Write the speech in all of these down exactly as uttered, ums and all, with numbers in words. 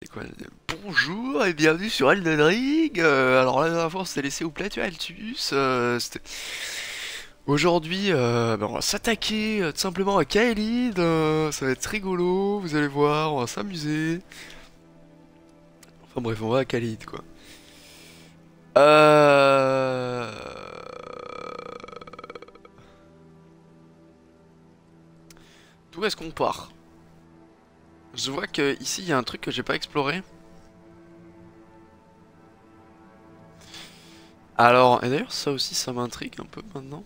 quoi? Bonjour et bienvenue sur Elden Ring. Euh, alors la dernière fois on s'est laissé où plaît, tu vois, Altus. Euh, c'était- Aujourd'hui, euh, ben, on va s'attaquer euh, tout simplement à Kaelid. Euh, ça va être rigolo, vous allez voir, on va s'amuser. Enfin bref, on va à Kaelid quoi. Euh... D'où est-ce qu'on part? Je vois que ici il y a un truc que j'ai pas exploré. Alors, et d'ailleurs ça aussi ça m'intrigue un peu maintenant.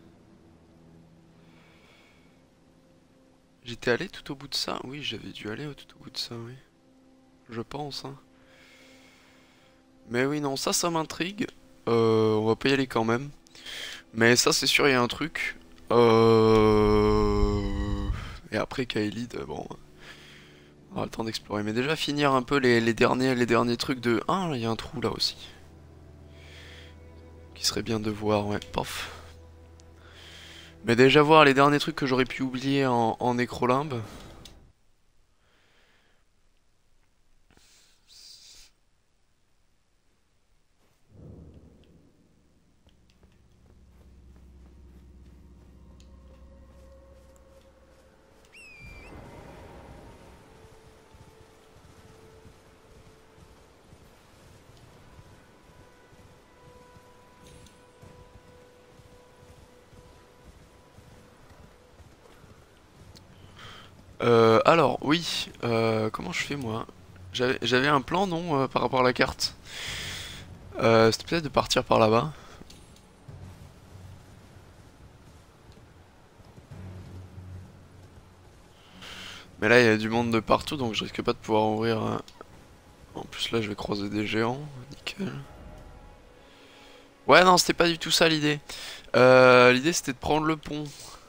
J'étais allé tout au bout de ça? Oui, j'avais dû aller tout au bout de ça, oui. Je pense, hein. Mais oui, non, ça, ça m'intrigue. Euh, on va pas y aller quand même. Mais ça, c'est sûr, il y a un truc. Euh... Et après, Kaelid, euh, bon, on aura le temps d'explorer. Mais déjà, finir un peu les, les derniers, les derniers trucs de... Ah, il y a un trou là aussi. Qui serait bien de voir, ouais. Pof. Mais déjà voir les derniers trucs que j'aurais pu oublier en, en nécrolimbe. Euh, alors, oui. Euh, comment je fais, moi? J'avais j'avais un plan, non, euh, par rapport à la carte? Euh, c'était peut-être de partir par là-bas. Mais là, il y a du monde de partout, donc je risque pas de pouvoir ouvrir. un- En plus, là, je vais croiser des géants. Nickel. Ouais, non, c'était pas du tout ça l'idée. Euh, l'idée, c'était de prendre le pont.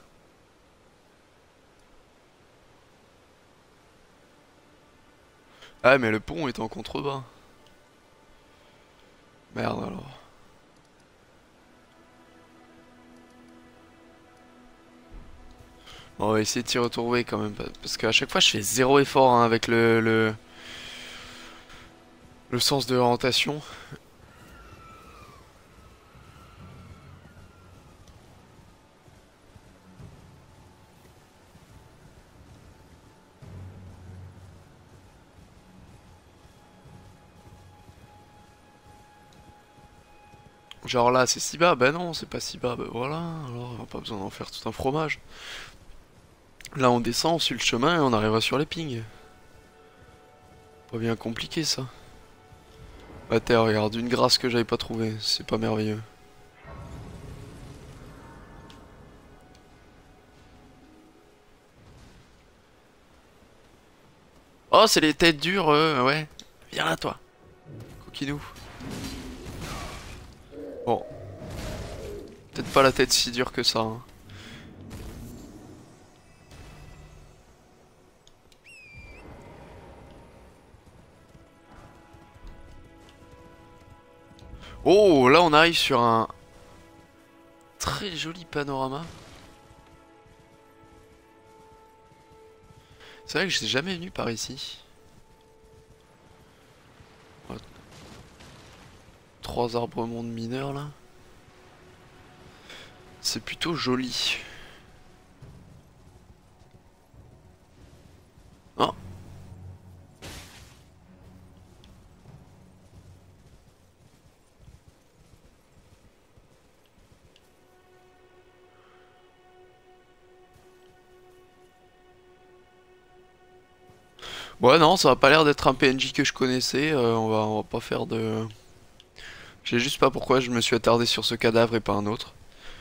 Ah, mais le pont est en contrebas. Merde, alors. Bon, on va essayer de s'y retrouver quand même. Parce qu'à chaque fois, je fais zéro effort hein, avec le, le, le sens de l'orientation. Genre là, c'est si bas. Bah non, c'est pas si bas. Bah voilà, alors, pas besoin d'en faire tout un fromage. Là, on descend, on suit le chemin et on arrivera sur les pings. Pas bien compliqué ça. Bah terre, regarde, une grâce que j'avais pas trouvée. C'est pas merveilleux. Oh, c'est les têtes dures, euh, ouais. Viens là, toi. Coquinou. Bon, peut-être pas la tête si dure que ça. hein. Oh, là on arrive sur un très joli panorama. C'est vrai que j'étais jamais venu par ici. Ouais, trois arbres mondes mineurs là. C'est plutôt joli. Oh, ouais non, ça va pas l'air d'être un P N J que je connaissais. euh, on va, on va pas faire de... Je sais juste pas pourquoi je me suis attardé sur ce cadavre et pas un autre.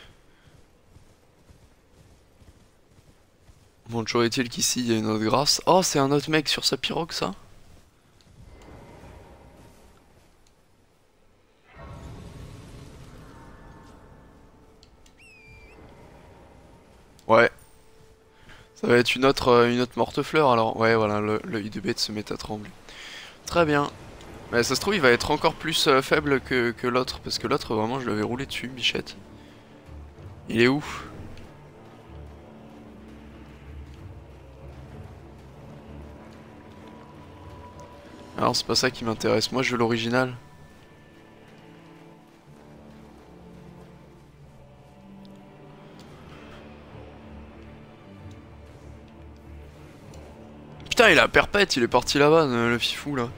Bon, toujours est-il qu'ici il y a une autre grâce. Oh, c'est un autre mec sur sa pirogue ça? Ouais, ça va être une autre, euh, une autre morte-fleur alors. Ouais, voilà, le- l'œil de bête se met à trembler. Très bien. Mais ça se trouve, il va être encore plus euh, faible que, que l'autre, parce que l'autre, vraiment, je l'avais roulé dessus, Bichette. Il est où? Alors c'est pas ça qui m'intéresse, moi je veux l'original. Putain il a perpète, il est parti là-bas le fifou là.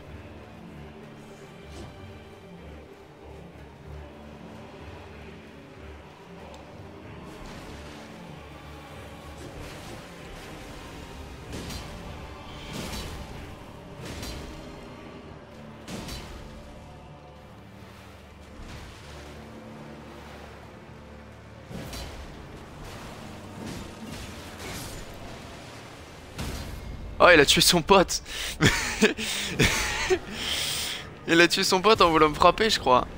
Oh il a tué son pote. Il a tué son pote en voulant me frapper je crois.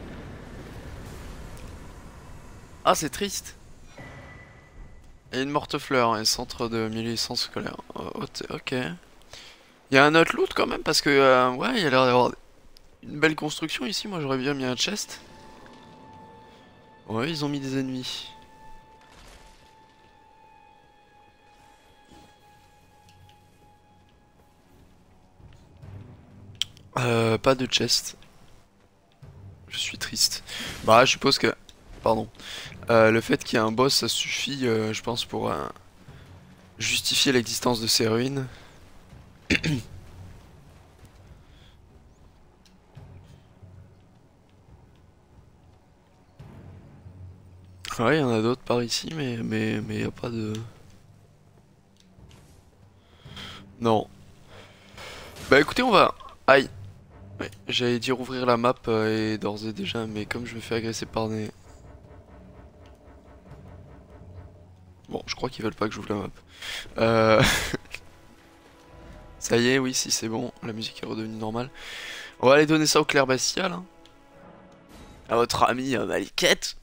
Ah c'est triste. Et une morte-fleur, un centre de milices scolaire. Oh, ok. Il y a un autre loot quand même parce que euh, ouais il y a l'air d'avoir une belle construction ici. Moi j'aurais bien mis un chest. Ouais ils ont mis des ennemis. Euh, pas de chest. Je suis triste. Bah, je suppose que... Pardon. Euh, le fait qu'il y ait un boss, ça suffit, euh, je pense, pour euh, justifier l'existence de ces ruines. Ouais, il y en a d'autres par ici, mais mais mais y a pas de... Non. Bah écoutez, on va... Aïe. Ouais, j'allais dire ouvrir la map euh, et d'ores et déjà, mais comme je me fais agresser par des... Bon, je crois qu'ils veulent pas que j'ouvre la map. Euh... Ça y est, oui, si c'est bon, la musique est redevenue normale. On va aller donner ça au clerc bestial. Hein. À votre ami euh, Maliket.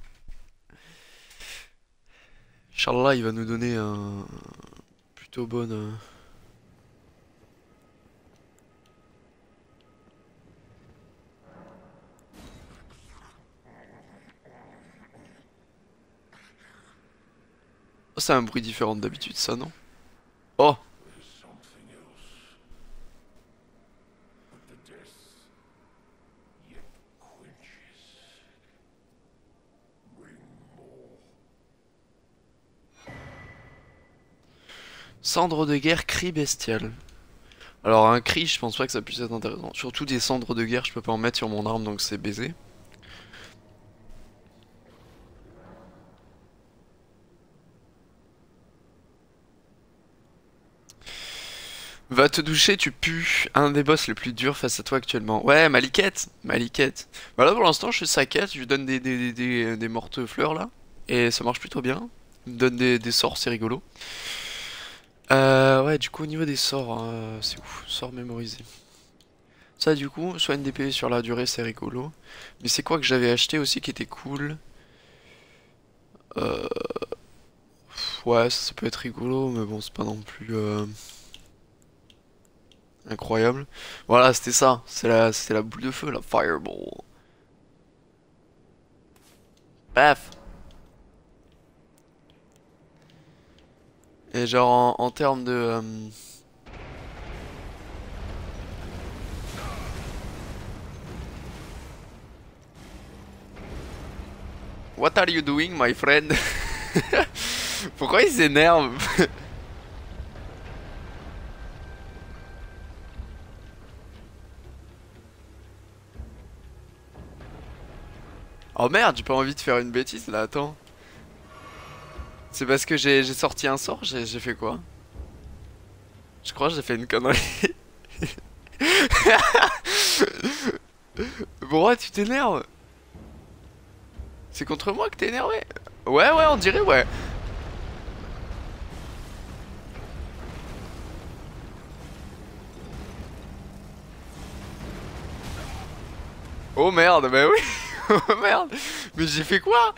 Inch'Allah, il va nous donner un plutôt bonne... euh, Oh, c'est un bruit différent d'habitude, ça, non? Oh! Cendre de guerre, cri bestial. Alors, un cri, je pense pas que ça puisse être intéressant. Surtout des cendres de guerre, je peux pas en mettre sur mon arme, donc c'est baisé. Va te doucher, tu pues. Un des boss les plus durs face à toi actuellement. Ouais, Maliket, Maliket. Bah là pour l'instant je fais sa quête, je lui donne des, des, des, des, des mortes fleurs là. Et ça marche plutôt bien. Il me donne des, des sorts, c'est rigolo. Euh, ouais, du coup au niveau des sorts, euh, c'est ouf, sorts mémorisés. Ça du coup, soigne des P V sur la durée, c'est rigolo. Mais c'est quoi que j'avais acheté aussi qui était cool? Euh... Ouais, ça, ça peut être rigolo, mais bon, c'est pas non plus... Euh... Incroyable. Voilà, c'était ça. C'est la, c'était la boule de feu, la fireball. Paf. Et genre en, en termes de... euh, What are you doing, my friend? Pourquoi il s'énerve? Oh merde, j'ai pas envie de faire une bêtise là, attends. C'est parce que j'ai j'ai sorti un sort, j'ai j'ai fait quoi? Je crois que j'ai fait une connerie. Pourquoi tu t'énerves? C'est contre moi que t'es énervé? Ouais, ouais, on dirait, ouais. Oh merde, bah oui. Oh merde. Mais j'ai fait quoi?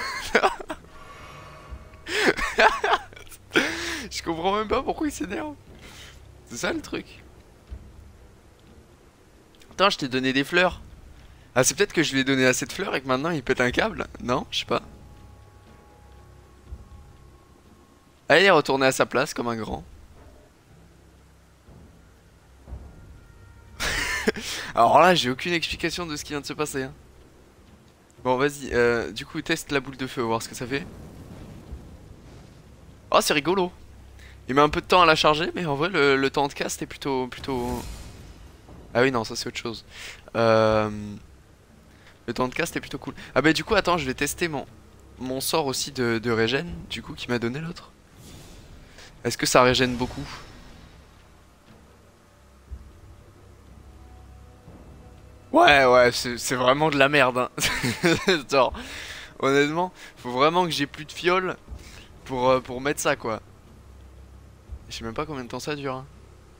Je comprends même pas pourquoi il s'énerve. C'est ça le truc. Attends, je t'ai donné des fleurs. Ah, c'est peut-être que je lui ai donné assez de fleurs et que maintenant il pète un câble? Non, je sais pas. Allez, il est retourné à sa place comme un grand. Alors là, j'ai aucune explication de ce qui vient de se passer, hein. Bon, vas-y, euh, du coup, teste la boule de feu, voir ce que ça fait. Oh, c'est rigolo. Il met un peu de temps à la charger, mais en vrai, le, le temps de cast est plutôt, plutôt... Ah oui, non, ça c'est autre chose. Euh... Le temps de cast est plutôt cool. Ah bah du coup, attends, je vais tester mon, mon sort aussi de, de régène, du coup, qui m'a donné l'autre. Est-ce que ça régène beaucoup? Ouais, ouais, c'est c'est vraiment de la merde, hein. Genre, honnêtement, faut vraiment que j'ai plus de fiole pour, euh, pour mettre ça, quoi. Je sais même pas combien de temps ça dure, hein.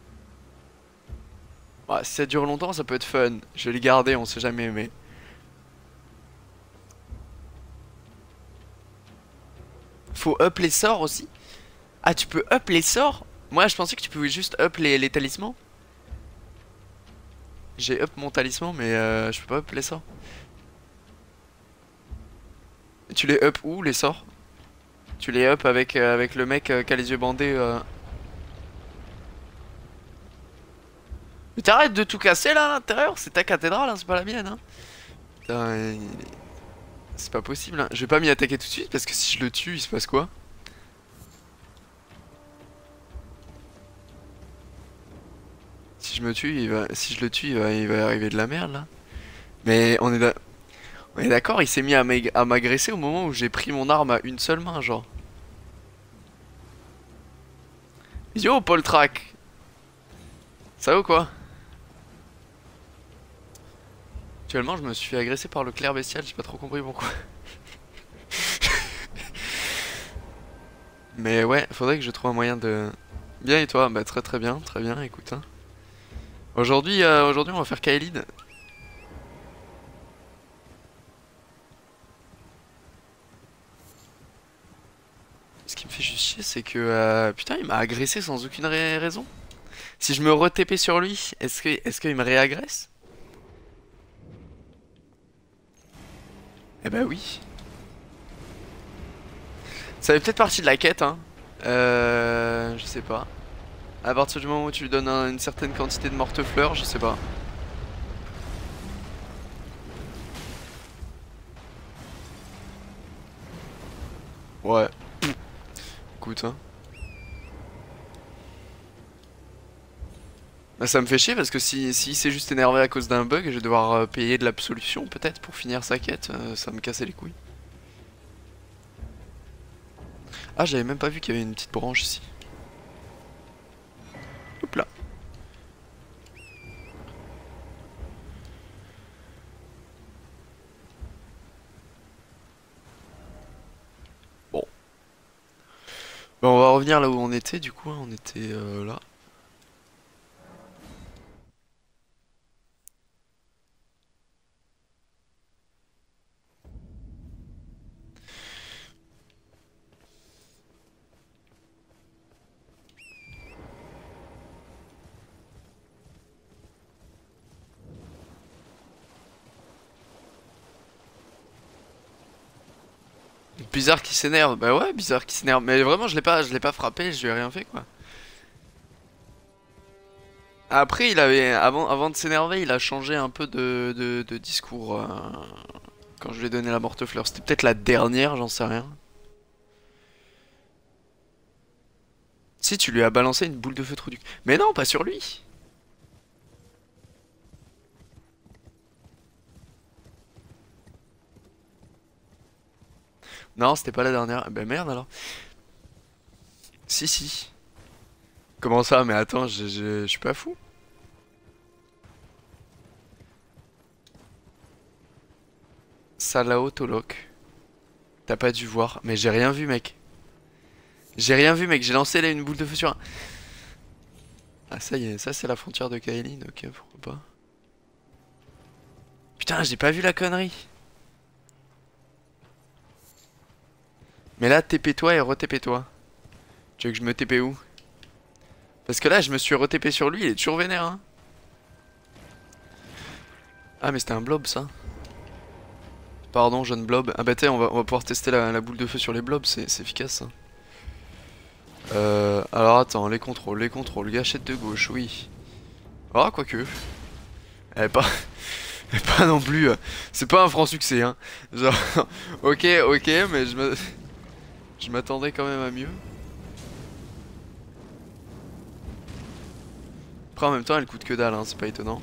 Ouais, si ça dure longtemps, ça peut être fun. Je vais les garder, on sait jamais, mais... Faut up les sorts aussi? Ah, tu peux up les sorts? Moi, je pensais que tu pouvais juste up les, les talismans. J'ai up mon talisman, mais euh, je peux pas up les sorts. Tu les up où, les sorts? Tu les up avec, euh, avec le mec euh, qui a les yeux bandés euh... Mais t'arrêtes de tout casser là à l'intérieur, c'est ta cathédrale, hein, c'est pas la mienne, hein. Putain, il- c'est pas possible, hein. Je vais pas m'y attaquer tout de suite parce que si je le tue, il se passe quoi? Si je me tue, il va... si je le tue, il va, il va arriver de la merde là. Mais on est d'a- on est d'accord, il s'est mis à m'ag- à m'agresser au moment où j'ai pris mon arme à une seule main, genre. Yo, Paul Track! Ça va ou quoi? Actuellement, je me suis fait agresser par le clerc bestial, j'ai pas trop compris pourquoi. Mais ouais, faudrait que je trouve un moyen de... Bien et toi? Bah très très bien, très bien, écoute, hein. Aujourd'hui, euh, aujourd'hui on va faire Kaelid. Ce qui me fait juste chier, c'est que... euh, putain, il m'a agressé sans aucune ra- raison. Si je me re-T P sur lui, est-ce que, est-ce qu'il me réagresse? Eh bah oui. Ça fait peut-être partie de la quête, hein. Euh... Je sais pas. À partir du moment où tu lui donnes un- une certaine quantité de morte-fleurs, je sais pas. Ouais, écoute, hein. Bah ça me fait chier parce que si, si s'est juste énervé à cause d'un bug, je vais devoir euh, payer de l'absolution peut-être pour finir sa quête, euh, ça me cassait les couilles. Ah, j'avais même pas vu qu'il y avait une petite branche ici. Hop là. Bon. Bah on va revenir là où on était du coup, hein. On était euh, là. Bizarre qui s'énerve, bah ouais, bizarre qui s'énerve. Mais vraiment, je l'ai pas, je l'ai pas frappé, je lui ai rien fait quoi. Après, il avait, avant, avant de s'énerver, il a changé un peu de, de, de discours euh, quand je lui ai donné la morte-fleur. C'était peut-être la dernière, j'en sais rien. Si, tu lui as balancé une boule de feu trou du cul. Mais non, pas sur lui. Non, c'était pas la dernière. Ah bah merde alors. Si, si. Comment ça? Mais attends, je, je, je suis pas fou. Salao Tolok. T'as pas dû voir. Mais j'ai rien vu, mec. J'ai rien vu, mec. J'ai lancé là une boule de feu sur un. Ah, ça y est, ça c'est la frontière de Kaelin. Ok, pourquoi pas. Putain, j'ai pas vu la connerie. Mais là, T P-toi et re-T P-toi. Tu veux que je me T P où? Parce que là, je me suis re-T P sur lui, il est toujours vénère, hein. Ah, mais c'était un blob, ça. Pardon, jeune blob. Ah bah t'es, on va, on va pouvoir tester la, la boule de feu sur les blobs, c'est c'est efficace, ça. Euh, alors attends, les contrôles, les contrôles, gâchette de gauche, oui. Ah, quoique. Elle est pas, elle est pas non plus. euh, C'est pas un franc succès, hein. Genre, ok, ok, mais je me, je m'attendais quand même à mieux. Après, en même temps, elle coûte que dalle, hein, c'est pas étonnant.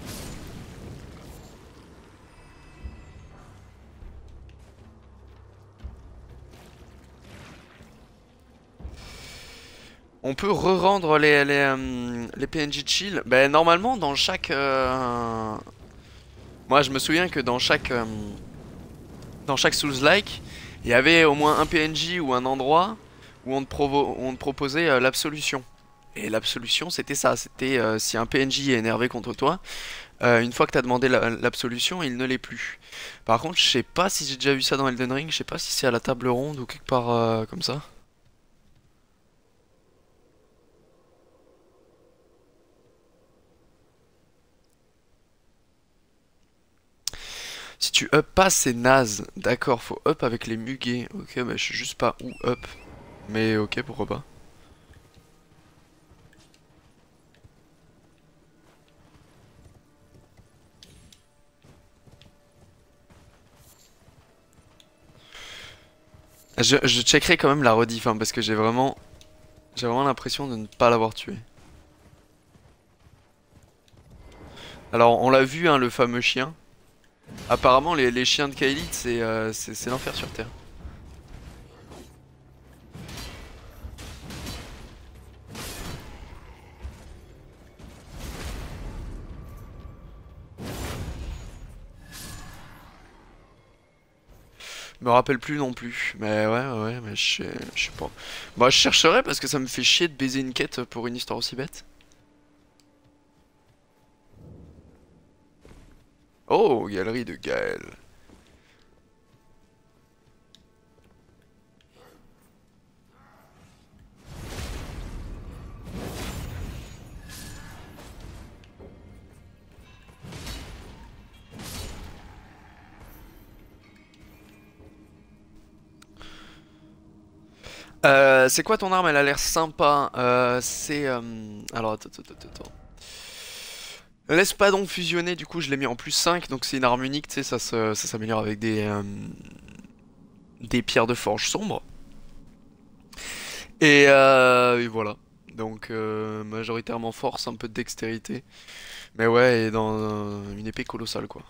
On peut re-rendre les, les, euh, les P N J chill. Ben, normalement, dans chaque. euh, Moi, je me souviens que dans chaque. euh, Dans chaque Souls-like, il y avait au moins un P N J ou un endroit où on te, provo- on te proposait euh, l'absolution. Et l'absolution, c'était ça. C'était euh, si un P N J est énervé contre toi, euh, une fois que t'as demandé la- l'absolution, il ne l'est plus. Par contre, je sais pas si j'ai déjà vu ça dans Elden Ring. Je sais pas si c'est à la table ronde ou quelque part euh, comme ça. Si tu up pas, c'est naze. D'accord, faut up avec les muguets. Ok, bah je sais juste pas où up. Mais ok, pourquoi pas. Je, je checkerai quand même la rediff, hein, parce que j'ai vraiment, j'ai vraiment l'impression de ne pas l'avoir tué. Alors, on l'a vu, hein, le fameux chien. Apparemment, les, les chiens de Kaelid, c'est euh, c'est c'est l'enfer sur Terre. Je me rappelle plus non plus. Mais ouais, ouais, ouais, mais je sais je sais pas. Bah, je chercherai parce que ça me fait chier de baiser une quête pour une histoire aussi bête. Oh, galerie de Gaël. Euh, c'est quoi ton arme? Elle a l'air sympa. Euh, c'est... euh, Alors, attends, attends, attends, attends. L'espadon fusionné, du coup, je l'ai mis en plus cinq, donc c'est une arme unique, tu sais, ça se- ça s'améliore avec des, euh, des pierres de forge sombres. Et, euh, et voilà. Donc, euh, majoritairement force, un peu de dextérité. Mais ouais, et dans euh, une épée colossale, quoi.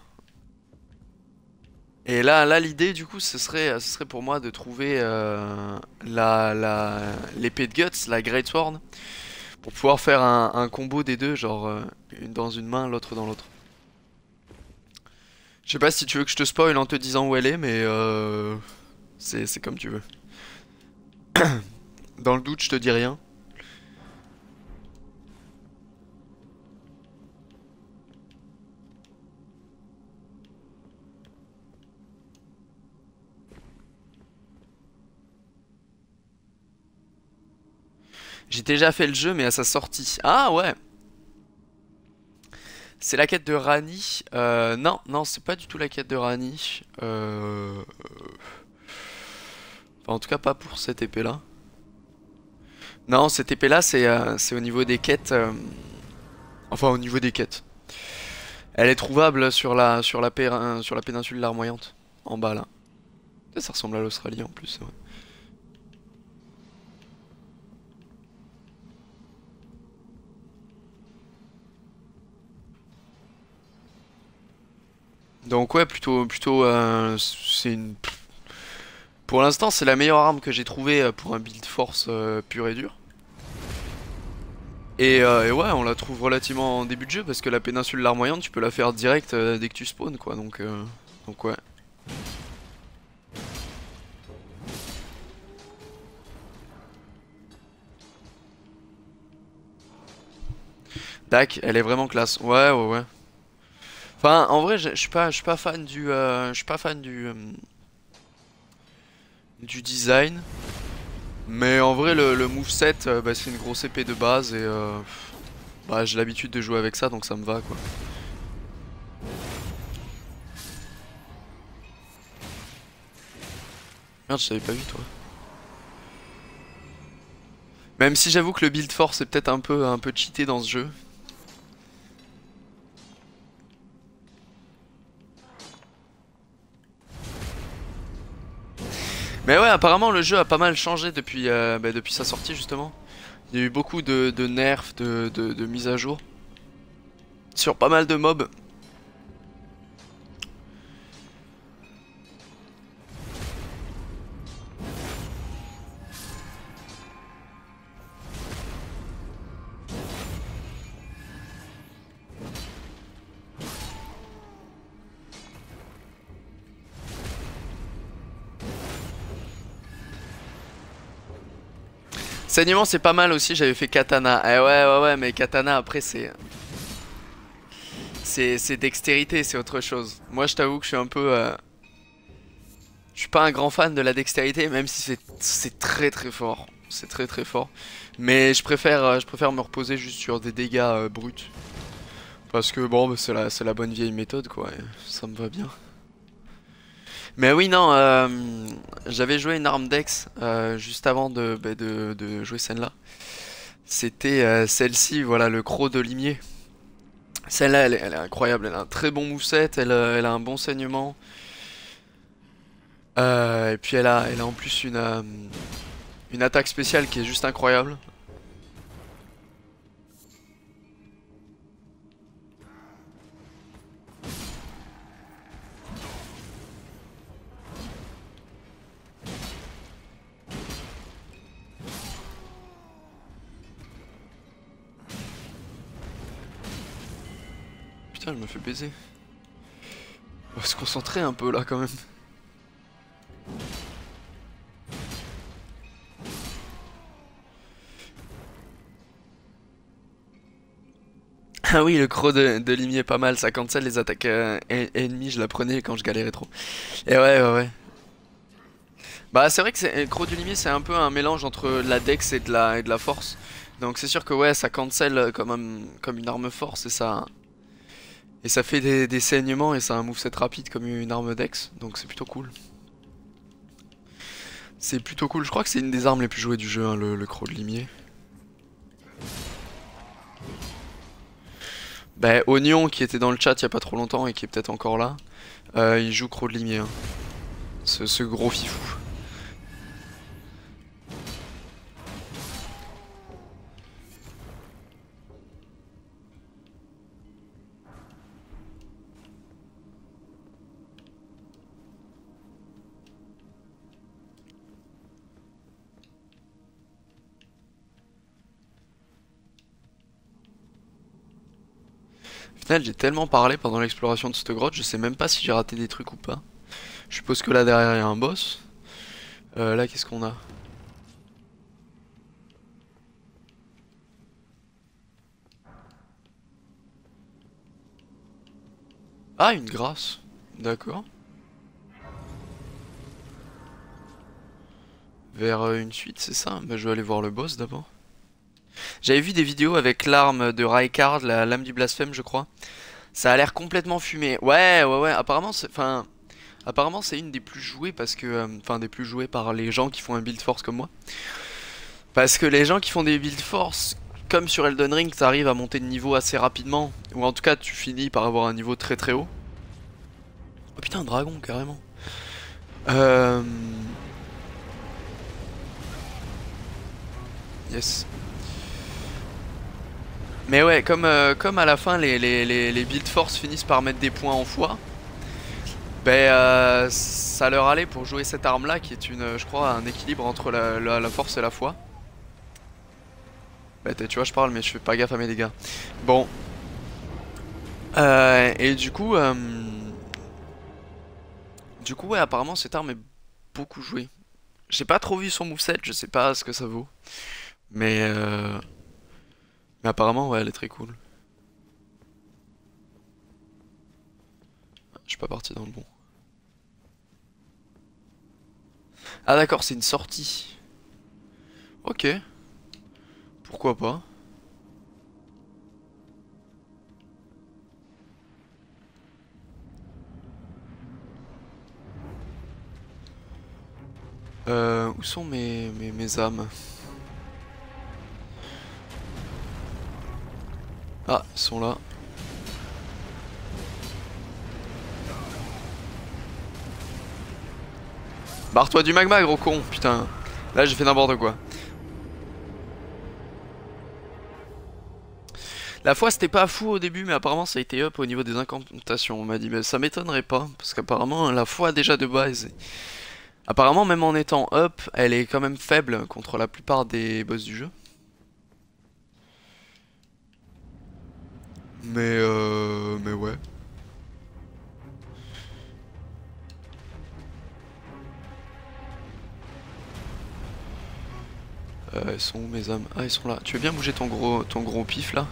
Et là, là l'idée, du coup, ce serait, ce serait pour moi de trouver euh, la, la, l'épée de Guts, la Great Sword, pour pouvoir faire un, un combo des deux, genre euh, une dans une main, l'autre dans l'autre. Je sais pas si tu veux que je te spoil en te disant où elle est, mais euh, c'est c'est comme tu veux. Dans le doute, je te dis rien. J'ai déjà fait le jeu, mais à sa sortie. Ah ouais, c'est la quête de Rani. Euh, non, non, c'est pas du tout la quête de Rani. Euh... Enfin, en tout cas, pas pour cette épée-là. Non, cette épée-là, c'est euh, c'est au niveau des quêtes. euh, Enfin, au niveau des quêtes. Elle est trouvable sur la, sur la, pér- sur la péninsule larmoyante. En bas, là. Ça ressemble à l'Australie, en plus, ouais. Donc ouais, plutôt, plutôt, euh, c'est une... Pour l'instant, c'est la meilleure arme que j'ai trouvée euh, pour un build force euh, pur et dur. Et, euh, et ouais, on la trouve relativement en début de jeu parce que la péninsule larmoyante, tu peux la faire direct euh, dès que tu spawns, quoi. Donc, euh, donc ouais. Tac, elle est vraiment classe. Ouais, ouais, ouais. Enfin, en vrai, je je suis pas, je suis pas fan du, euh, je suis pas fan du, euh, du design. Mais en vrai, le, le moveset, euh, bah, c'est une grosse épée de base et euh, bah, j'ai l'habitude de jouer avec ça, donc ça me va, quoi. Merde, je t'avais pas vu, toi. Même si j'avoue que le build force est peut-être un peu, un peu cheaté dans ce jeu. Mais ouais, apparemment le jeu a pas mal changé depuis, euh, bah, depuis sa sortie justement. Il y a eu beaucoup de, de nerfs, de, de, de mises à jour sur pas mal de mobs. Saignement c'est pas mal aussi, j'avais fait Katana. Eh ouais ouais ouais mais Katana après c'est c'est c'est dextérité, c'est autre chose. Moi je t'avoue que je suis un peu euh, je suis pas un grand fan de la dextérité même si c'est c'est très très fort. C'est très très fort. Mais je préfère euh, je préfère me reposer juste sur des dégâts euh, bruts parce que bon bah, c'est la c'est la bonne vieille méthode quoi, et ça me va bien. Mais oui, non, euh, j'avais joué une arme Dex euh, juste avant de, bah, de, de jouer celle-là. C'était euh, celle-ci, voilà, le croc de limier. Celle-là, elle, est elle est incroyable, elle a un très bon moveset, elle, euh, elle a un bon saignement. Euh, et puis elle a, elle a en plus une, euh, une attaque spéciale qui est juste incroyable. Putain, je me fais baiser. On va se concentrer un peu là quand même. Ah oui, le croc de, de limier pas mal, ça cancel les attaques euh, en- ennemies, je la prenais quand je galérais trop. Et ouais, ouais, ouais. Bah c'est vrai que c'est- le croc du limier c'est un peu un mélange entre la dex et de la, et de la force. Donc c'est sûr que ouais, ça cancel comme, un- comme une arme force et ça, et ça fait des, des saignements et ça a un moveset rapide comme une arme dex. Donc c'est plutôt cool. C'est plutôt cool, je crois que c'est une des armes les plus jouées du jeu, hein, le, le croc de limier. Bah Oignon qui était dans le chat il y a pas trop longtemps et qui est peut-être encore là, euh, il joue croc de limier, hein. Ce, ce gros fifou. Au final, j'ai tellement parlé pendant l'exploration de cette grotte, je sais même pas si j'ai raté des trucs ou pas. Je suppose que là derrière il y a un boss. Euh, là, qu'est-ce qu'on a? Ah, une grâce. D'accord. Vers euh, une suite, c'est ça? Bah, je vais aller voir le boss d'abord. J'avais vu des vidéos avec l'arme de Raikard, la lame du blasphème, je crois. Ça a l'air complètement fumé. Ouais, ouais, ouais. Apparemment, c'est, enfin, apparemment, c'est une des plus jouées parce que, euh, enfin, des plus jouées par les gens qui font un build force comme moi. Parce que les gens qui font des build force, comme sur Elden Ring, t'arrives à monter de niveau assez rapidement, ou en tout cas, tu finis par avoir un niveau très très haut. Oh putain, un dragon, carrément. Euh... Yes. Mais ouais, comme, euh, comme à la fin, les, les, les, les build force finissent par mettre des points en foi, ben euh, ça leur allait pour jouer cette arme là qui est une, je crois, un équilibre entre la, la, la force et la foi. Bah tu vois je parle mais je fais pas gaffe à mes dégâts. Bon. Euh, et du coup, euh, du coup ouais apparemment cette arme est beaucoup jouée. J'ai pas trop vu son moveset, je sais pas ce que ça vaut. Mais, euh, mais apparemment ouais elle est très cool. Je suis pas parti dans le bon. Ah d'accord c'est une sortie. Ok. Pourquoi pas. Euh, où sont mes, mes, mes âmes? Ah, ils sont là. Barre-toi du magma, gros con, putain. Là, j'ai fait n'importe quoi. La foi, c'était pas fou au début, mais apparemment, ça a été up au niveau des incantations. On m'a dit, mais ça m'étonnerait pas, parce qu'apparemment, la foi, déjà de base. Apparemment, même en étant up, elle est quand même faible contre la plupart des boss du jeu. Mais euh... Mais ouais. Euh, elles sont où mes âmes? Ah, elles sont là. Tu veux bien bouger ton gros, ton gros pif là?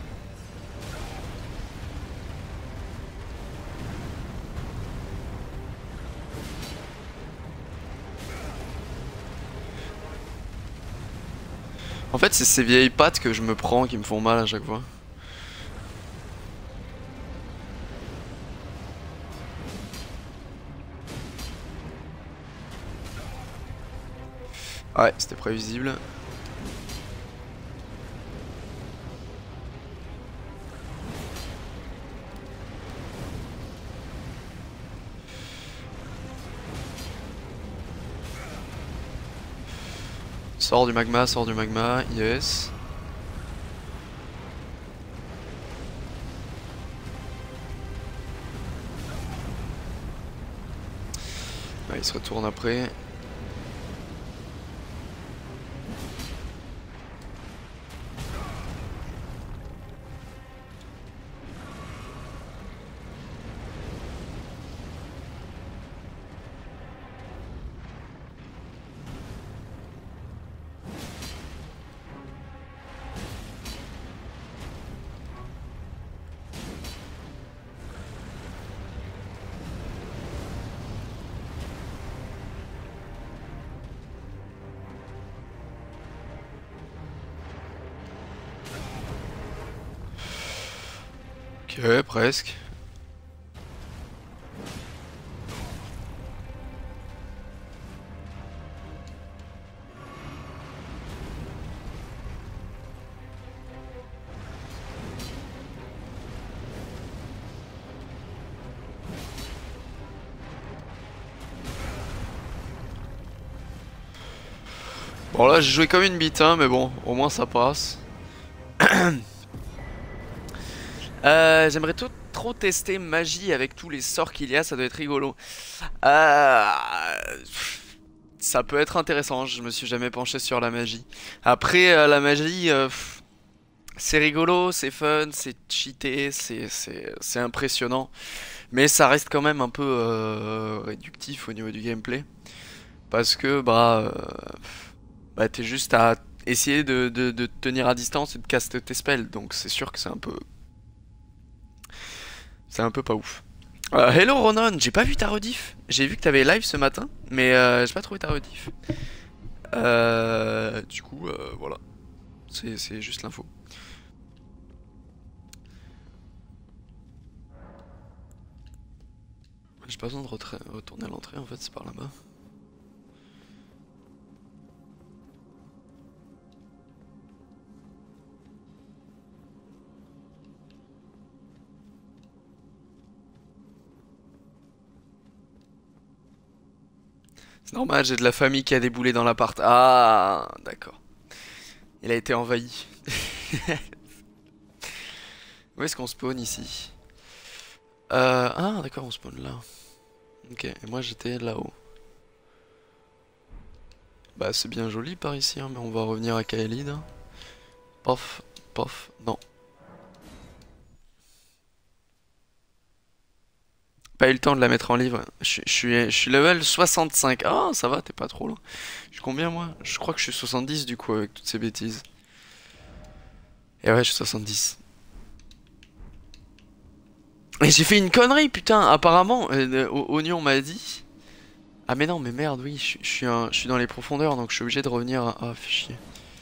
En fait, c'est ces vieilles pattes que je me prends qui me font mal à chaque fois. Ouais, c'était prévisible. Sors du magma, sors du magma, yes. Ouais, il se retourne après. Ok, presque. Bon là j'ai joué comme une bite hein, mais bon, au moins ça passe. euh, J'aimerais tout trop tester magie avec tous les sorts qu'il y a, ça doit être rigolo. Euh... Ça peut être intéressant, je me suis jamais penché sur la magie. Après euh, la magie, euh, c'est rigolo, c'est fun, c'est cheaté, c'est c'est impressionnant. Mais ça reste quand même un peu euh, réductif au niveau du gameplay. Parce que bah, euh, bah t'es juste à essayer de, de, de te tenir à distance et de cast tes spells. Donc c'est sûr que c'est un peu... C'est un peu pas ouf. Euh, hello Ronan, j'ai pas vu ta rediff. J'ai vu que t'avais live ce matin, mais euh, j'ai pas trouvé ta rediff. Euh, du coup, euh, voilà. C'est juste l'info. J'ai pas besoin de retourner à l'entrée, en fait, c'est par là-bas. C'est normal, j'ai de la famille qui a déboulé dans l'appart. Ah, d'accord. Il a été envahi. Où est-ce qu'on spawn ici? euh, Ah, d'accord, on spawn là. Ok, et moi j'étais là-haut. Bah, c'est bien joli par ici, hein, mais on va revenir à Kaelid. Hein. Pof, pof, non. Pas eu le temps de la mettre en livre. Je, je suis, je suis level soixante-cinq. Ah, ça va, t'es pas trop loin. Je suis combien moi? Je crois que je suis soixante-dix du coup avec toutes ces bêtises. Et ouais, je suis soixante-dix. Et j'ai fait une connerie, putain. Apparemment, euh, Oignon m'a dit. Ah mais non, mais merde, oui, je, je suis un, je suis dans les profondeurs, donc je suis obligé de revenir. À... Ah, fais chier.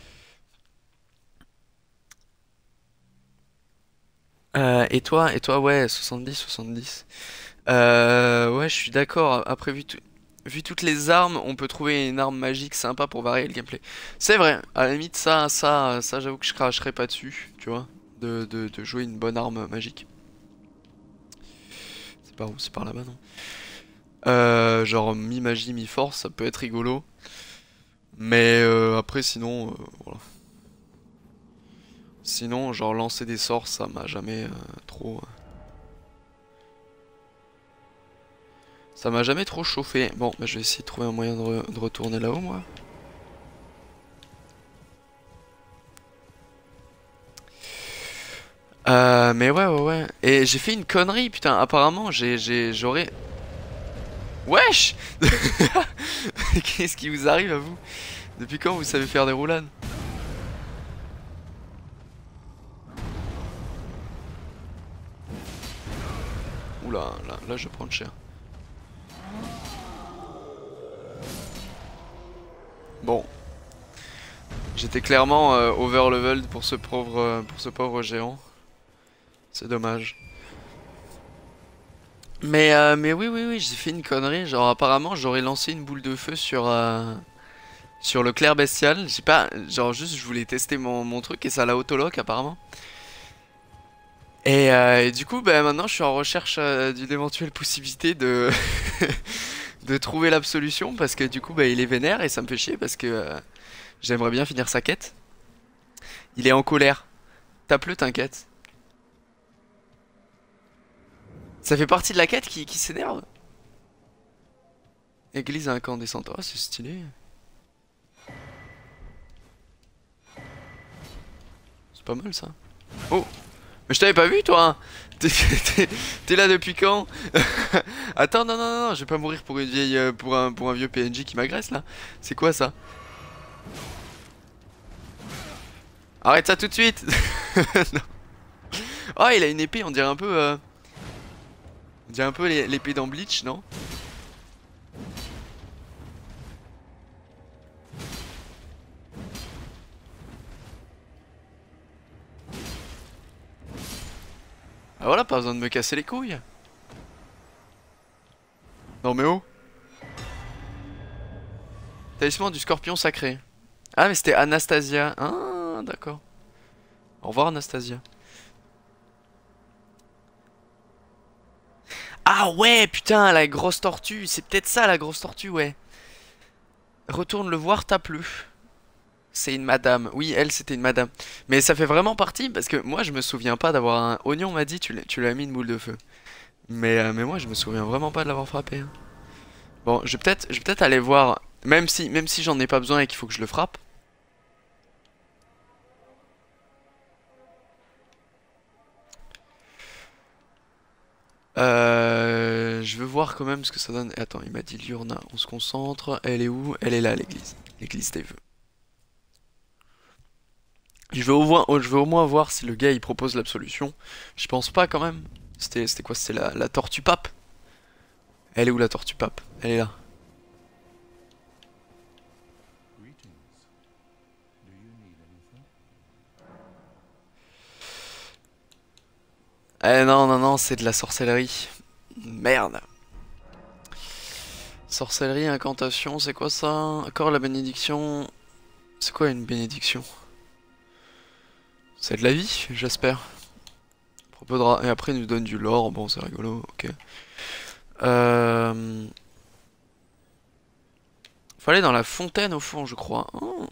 Euh, et toi, et toi, ouais, soixante-dix, soixante-dix. Euh, ouais, je suis d'accord. Après, vu, tout- vu toutes les armes, on peut trouver une arme magique sympa pour varier le gameplay. C'est vrai, à la limite, ça, ça, ça, j'avoue que je cracherais pas dessus, tu vois, de, de, de jouer une bonne arme magique. C'est par où? C'est par là-bas, non? Euh, genre mi-magie, mi-force, ça peut être rigolo. Mais euh, après, sinon, euh, voilà. Sinon, genre lancer des sorts, ça m'a jamais euh, trop. euh, Ça m'a jamais trop chauffé. Bon, bah, je vais essayer de trouver un moyen de, re- de retourner là-haut, moi. Euh, mais ouais, ouais, ouais. Et j'ai fait une connerie, putain. Apparemment, j'ai, j'ai, j'aurais. Wesh! Qu'est-ce qui vous arrive à vous? Depuis quand vous savez faire des roulades? Oula, là, là, je vais prendre cher. Bon, j'étais clairement euh, over-leveled pour ce pauvre, euh, pour ce pauvre géant. C'est dommage. Mais, euh, mais oui, oui, oui, j'ai fait une connerie. Genre, apparemment, j'aurais lancé une boule de feu sur, euh, sur le clair bestial. J'ai pas. Genre, juste, je voulais tester mon, mon truc et ça l'a autolock, apparemment. Et, euh, et du coup, bah, maintenant, je suis en recherche euh, d'une éventuelle possibilité de. de trouver l'absolution parce que du coup, bah, il est vénère et ça me fait chier parce que euh, j'aimerais bien finir sa quête. Il est en colère. Tape-le, t'inquiète. Ça fait partie de la quête qui, qui s'énerve. Église incandescente. Oh, c'est stylé. C'est pas mal ça. Oh, mais je t'avais pas vu toi. T'es t'es- t'es là depuis quand? Attends, non, non, non, non, je vais pas mourir pour une vieille, euh, pour un, pour un vieux P N J qui m'agresse là. C'est quoi ça? Arrête ça tout de suite. Non. Oh, il a une épée, on dirait un peu, euh, on dirait un peu l'é- l'épée dans Bleach, non? Ah voilà, pas besoin de me casser les couilles. Non mais oh. Talisman du scorpion sacré. Ah mais c'était Anastasia. Ah d'accord. Au revoir Anastasia. Ah ouais putain la grosse tortue. C'est peut-être ça la grosse tortue ouais. Retourne le voir, tape-le. C'est une madame. Oui, elle, c'était une madame. Mais ça fait vraiment partie parce que moi, je me souviens pas d'avoir un. Oignon m'a dit, tu l'as tu l'as mis une boule de feu. Mais, euh, mais moi, je me souviens vraiment pas de l'avoir frappé, hein. Bon, je vais peut-être je vais peut-être aller voir. Même si, même si j'en ai pas besoin et qu'il faut que je le frappe. Euh, je veux voir quand même ce que ça donne. Attends, il m'a dit Liurna. On se concentre. Elle est où? Elle est là, l'église. L'église des vœux. Je veux au moins, je veux au moins voir si le gars il propose l'absolution. Je pense pas quand même. C'était c'était quoi? C'était la, la tortue pape. Elle est où la tortue pape? Elle est là. Eh non, non, non, c'est de la sorcellerie. Merde. Sorcellerie, incantation, c'est quoi ça? Accord la bénédiction. C'est quoi une bénédiction? C'est de la vie, j'espère. Propos de ra- Et après, il nous donne du lore. Bon, c'est rigolo, ok. Euh... Faut aller dans la fontaine au fond, je crois. Oh.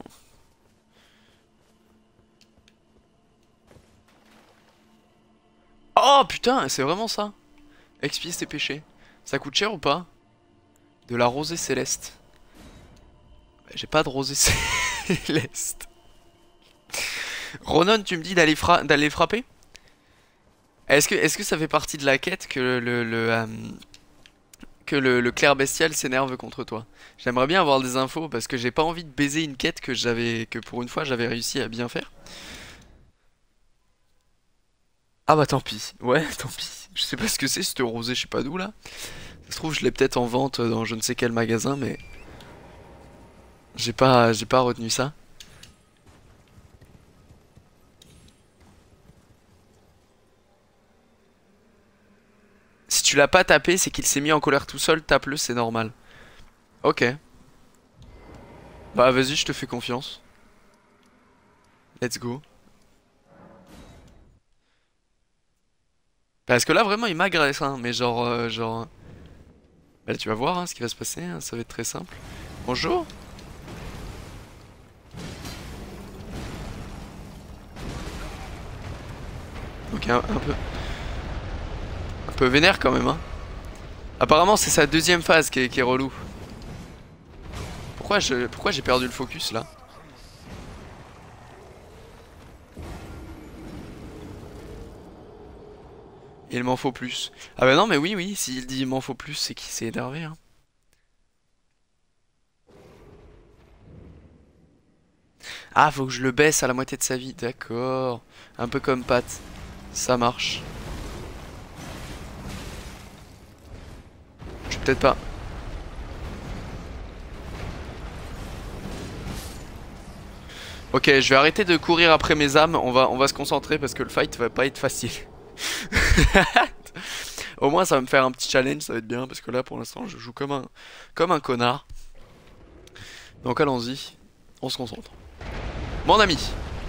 Oh, putain, c'est vraiment ça. Expier ses péchés. Ça coûte cher ou pas? De la rosée céleste. J'ai pas de rosée céleste. Ronan, tu me dis d'aller fra- d'aller frapper? Est-ce que, est-ce que ça fait partie de la quête que le, le, le, euh, que le, le clerc bestial s'énerve contre toi? J'aimerais bien avoir des infos parce que j'ai pas envie de baiser une quête que j'avais, que pour une fois j'avais réussi à bien faire. Ah bah tant pis, ouais, tant pis. Je sais pas ce que c'est, cette rosée, je sais pas d'où là. Ça se trouve, je l'ai peut-être en vente dans je ne sais quel magasin, mais j'ai pas, j'ai pas retenu ça. Si tu l'as pas tapé, c'est qu'il s'est mis en colère tout seul, tape-le, c'est normal. Ok. Bah vas-y, je te fais confiance. Let's go. Parce que là, vraiment, il m'agresse, hein, mais genre, euh, genre... Bah, tu vas voir hein, ce qui va se passer, hein, ça va être très simple. Bonjour. Ok, un, un peu... Un peu vénère quand même, hein. Apparemment, c'est sa deuxième phase qui est, qui est relou. Pourquoi je, pourquoi j'ai perdu le focus, là? Il m'en faut plus. Ah bah non, mais oui, oui, s'il dit il m'en faut plus, c'est qu'il s'est énervé, hein. Ah, faut que je le baisse à la moitié de sa vie, d'accord. Un peu comme Pat. Ça marche. Je vais peut-être pas. Ok, je vais arrêter de courir après mes âmes, on va, on va se concentrer parce que le fight va pas être facile. Au moins ça va me faire un petit challenge, ça va être bien, parce que là pour l'instant je joue comme un, comme un connard. Donc allons-y, on se concentre. Mon ami.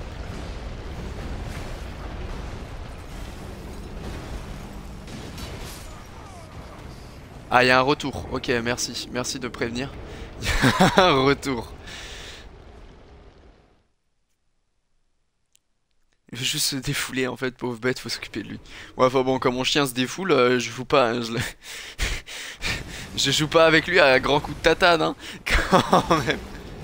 Ah, il y a un retour, ok, merci, merci de prévenir. Il y a un retour. Il veut juste se défouler en fait, pauvre bête, faut s'occuper de lui. Ouais, enfin bon, quand mon chien se défoule, euh, je joue pas, hein, je, le- je joue pas avec lui à grands coups de tatane, hein, quand même.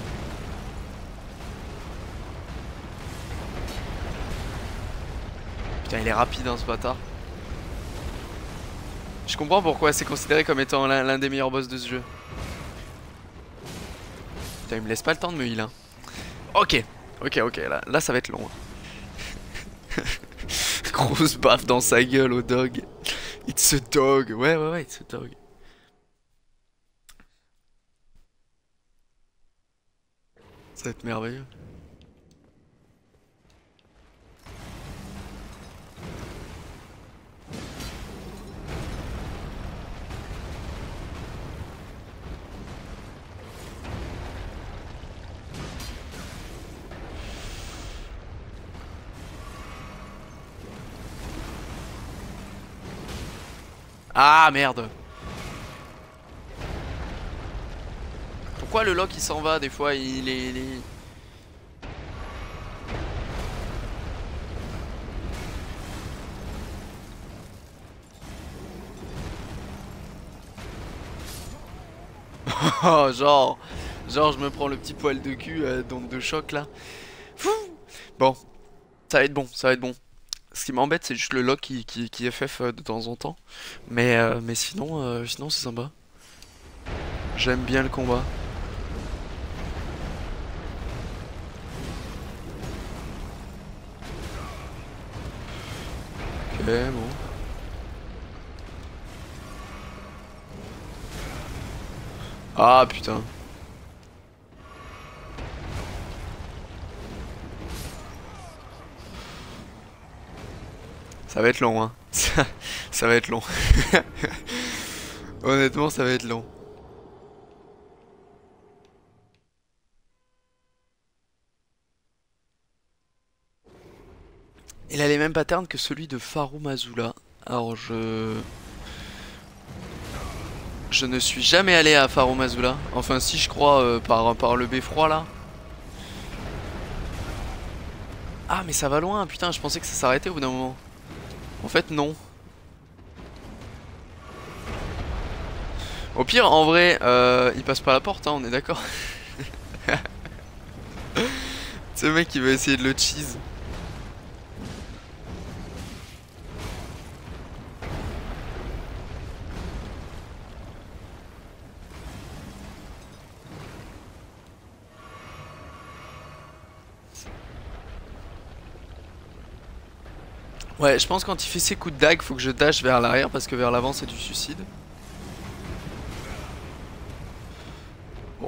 Putain, il est rapide, hein, ce bâtard. Je comprends pourquoi c'est considéré comme étant l'un l'un des meilleurs boss de ce jeu. Putain, il me laisse pas le temps de me heal, hein. Ok, ok, ok, là, là ça va être long. Hein. Grosse baffe dans sa gueule au dog. It's a dog, ouais, ouais, ouais, it's a dog. Ça va être merveilleux. Ah merde. Pourquoi le lock il s'en va des fois, il est... il est- Oh, genre, genre je me prends le petit poil de cul euh, d'onde de choc là. Fou. Bon, ça va être bon, ça va être bon. Ce qui m'embête c'est juste le lock qui, qui, qui F F euh, de temps en temps. Mais, euh, mais sinon, euh, sinon c'est sympa. J'aime bien le combat. Ok, bon. Ah putain. Ça va être long, hein. Ça, ça va être long. Honnêtement, ça va être long. Il a les mêmes patterns que celui de Faru Mazula. Alors je... Je ne suis jamais allé à Faru Mazula. Enfin si je crois euh, par, par le beffroi là. Ah mais ça va loin, putain je pensais que ça s'arrêtait au bout d'un moment. En fait non. Au pire en vrai euh, il passe pas la porte hein, on est d'accord. Ce mec il va essayer de le cheese. Ouais, je pense quand il fait ses coups de dague, faut que je dash vers l'arrière parce que vers l'avant c'est du suicide. Bon.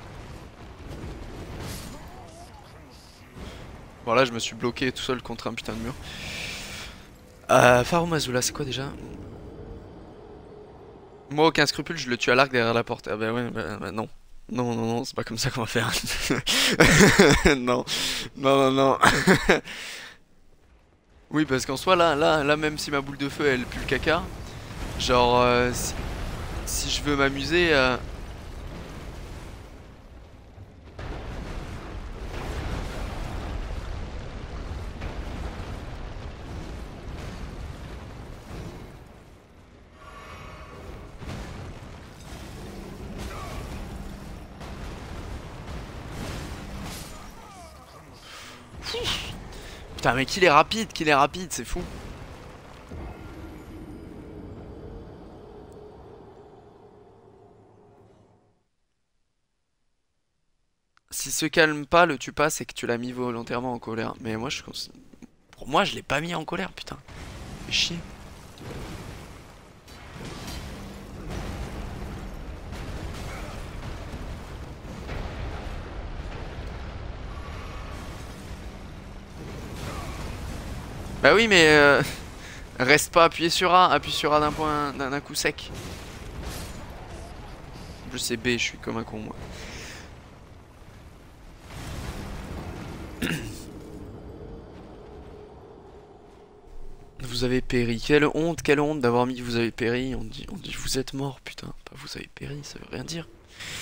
Voilà, je me suis bloqué tout seul contre un putain de mur. Euh, Faru Mazula, c'est quoi déjà? Moi, aucun scrupule, je le tue à l'arc derrière la porte. Ah bah ouais, bah, bah non. Non, non, non, c'est pas comme ça qu'on va faire. Non, non, non, non. Oui, parce qu'en soi, là, là, là, même si ma boule de feu, elle pue le caca, genre, euh, si, Si je veux m'amuser... Euh... Putain mais qu'il est rapide, qu'il est rapide, c'est fou. S'il se calme pas, le tue pas, c'est que tu l'as mis volontairement en colère. Mais moi, je pour moi, je l'ai pas mis en colère, putain. Fais chier. Bah oui, mais euh, reste pas appuyé sur A, appuie sur A d'un point, d'un coup sec. Je sais B, je suis comme un con moi. Vous avez péri. Quelle honte, quelle honte d'avoir mis vous avez péri. On dit, on dit vous êtes mort, putain. Pas vous avez péri, ça veut rien dire.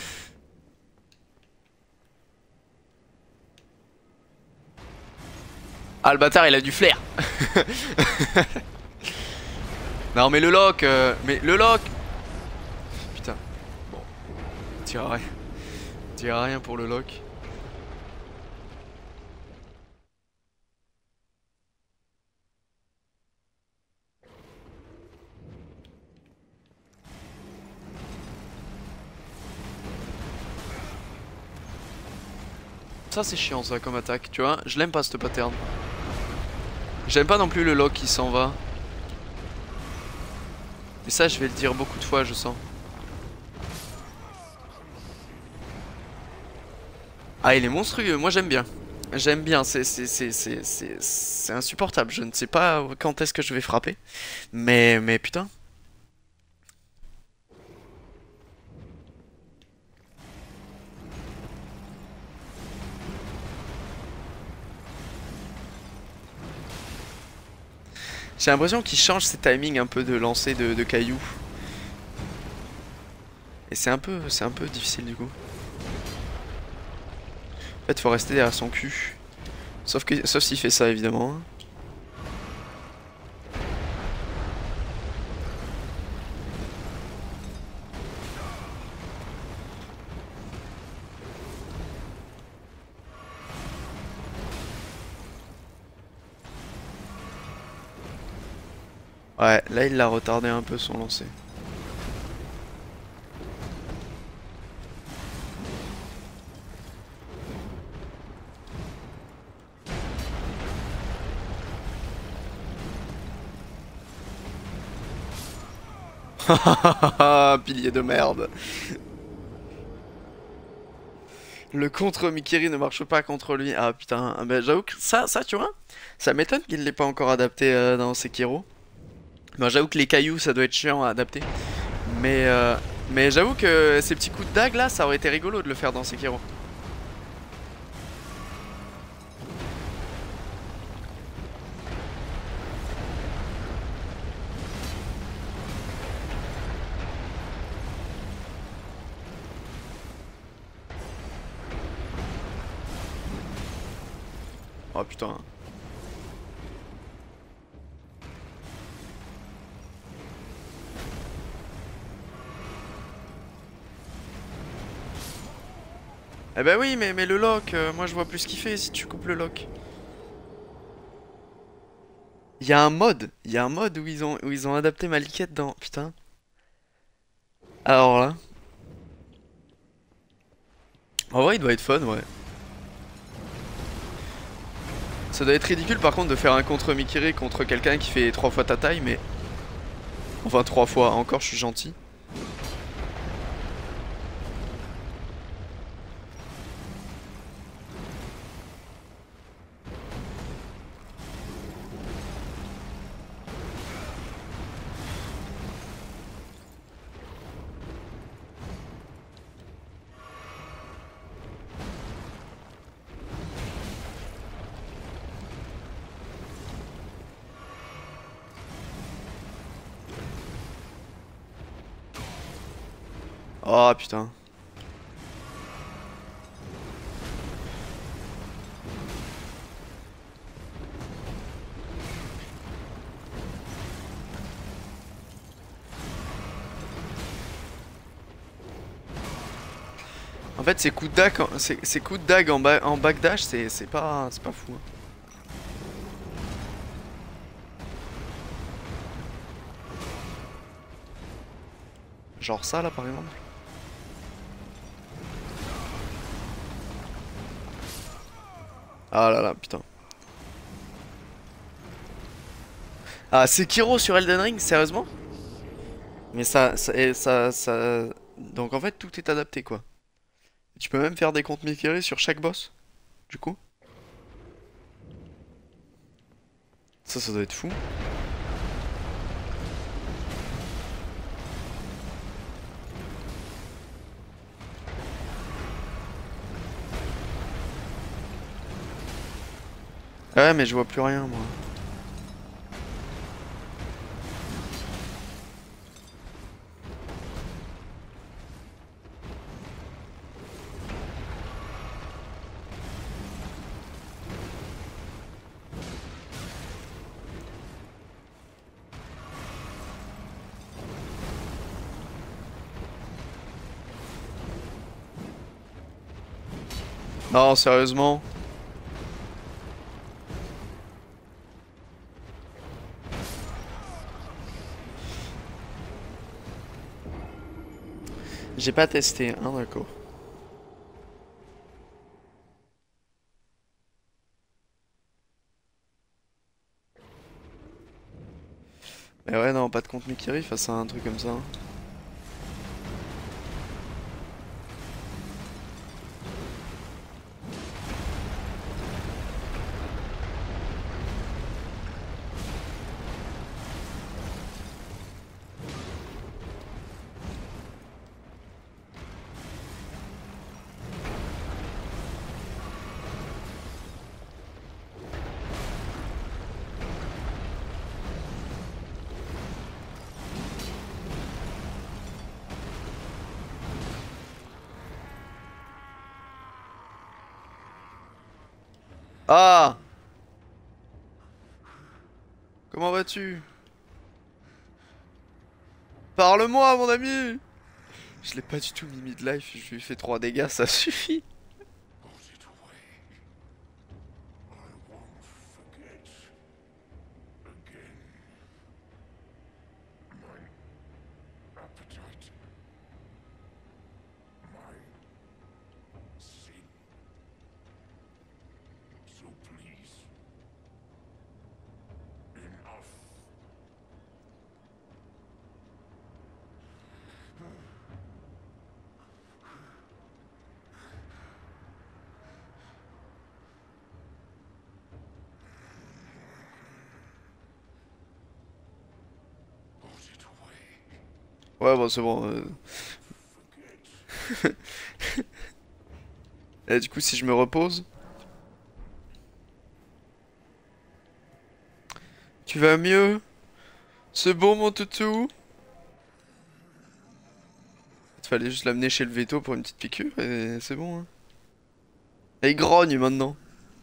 Ah le bâtard il a du flair. Non mais le lock, euh, mais le lock. Putain. Bon. Tire à rien. Tire à rien pour le lock. Ça c'est chiant ça comme attaque, tu vois. Je l'aime pas ce pattern. J'aime pas non plus le lock qui s'en va. Et ça je vais le dire beaucoup de fois je sens. Ah il est monstrueux, moi j'aime bien. J'aime bien, c'est c'est insupportable. Je ne sais pas quand est-ce que je vais frapper. Mais, mais putain. J'ai l'impression qu'il change ses timings un peu de lancer de, de cailloux. Et c'est un peu, c'est un peu difficile du coup. En fait, faut rester derrière son cul. Sauf que, sauf s'il fait ça évidemment. Ouais, là il l'a retardé un peu son lancer. Pilier de merde. Le contre Mikiri ne marche pas contre lui. Ah putain, bah, j'avoue que ça, ça tu vois, ça m'étonne qu'il l'ait pas encore adapté euh, dans Sekiro. Bon, j'avoue que les cailloux ça doit être chiant à adapter. Mais, euh, mais j'avoue que ces petits coups de dague là, ça aurait été rigolo de le faire dans Sekiro. Oh putain. Eh bah oui, mais, mais le lock, euh, moi je vois plus ce qu'il fait si tu coupes le lock. Il y a un mode, il y a un mode où ils ont, où ils ont adapté Maliket dans... Putain. Alors là... En vrai il doit être fun, ouais. Ça doit être ridicule par contre de faire un contre Mikiri contre quelqu'un qui fait trois fois ta taille, mais... Enfin trois fois, encore je suis gentil. Oh putain. En fait, ces coups de dague, en- ces, ces coups de dague en, ba en backdash, c'est c'est pas, c'est pas fou, hein. Genre ça là par exemple. Ah là là, putain. Ah, Sekiro sur Elden Ring, sérieusement? Mais ça, ça, et ça, ça... Donc en fait, tout est adapté, quoi. Tu peux même faire des comptes Mikiri sur chaque boss, du coup. Ça, ça doit être fou. Ouais, mais je vois plus rien, moi. Non, sérieusement. J'ai pas testé, hein, d'accord. Mais ouais, non, pas de compte Mikiri face à un truc comme ça. Ah! Comment vas-tu? Parle-moi, mon ami! Je l'ai pas du tout mis mid-life, je lui ai fait trois dégâts, ça suffit. Ouais, bon, c'est bon. euh. Et du coup, si je me repose, tu vas mieux? C'est bon, mon toutou? Il fallait juste l'amener chez le veto pour une petite piqûre et c'est bon, hein. Et il grogne maintenant.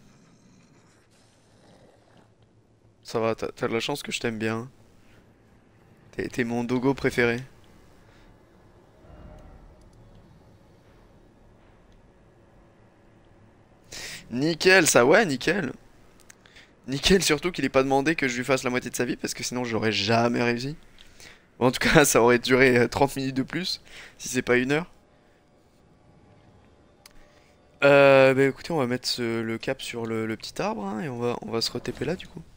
Ça va, t'as t'as de la chance que je t'aime bien. T'es t'es mon dogo préféré. Nickel, ça, ouais, nickel. Nickel, surtout qu'il ait pas demandé que je lui fasse la moitié de sa vie parce que sinon j'aurais jamais réussi. Bon, en tout cas, ça aurait duré euh, trente minutes de plus, si c'est pas une heure. Euh, bah écoutez, on va mettre ce- le cap sur le, le petit arbre, hein, et on va, on va se re-T P là du coup.